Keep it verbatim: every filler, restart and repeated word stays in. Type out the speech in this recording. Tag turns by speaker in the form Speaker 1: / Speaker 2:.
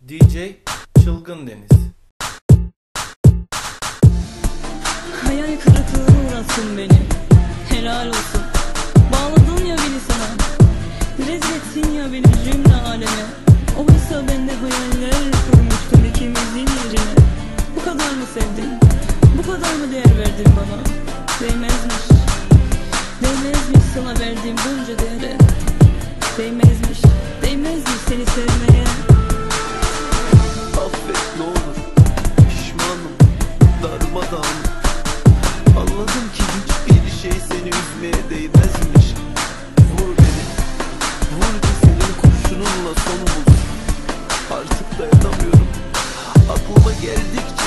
Speaker 1: D J Çılgın Deniz.
Speaker 2: Hayal kırıklığına uğrattın beni. Helal olsun. Bağladın ya beni sana. Rezil ettin ya beni cümle aleme. Oysa ben de hayaller kurmuştum ikimizin yerine. Bu kadar mı sevdin? Bu kadar mı değer verdin bana? Değmezmiş. Değmezmiş sana verdiğim bunca değere. Değmezmiş. Değmezmiş seni sevmeye.
Speaker 3: Affet ne olur, pişmanım, darmadağın. Anladım ki hiçbir şey seni üzmeye değmezmiş. Vur beni, vur ki senin kurşununla son bulur. Artık dayanamıyorum, aklıma geldikçe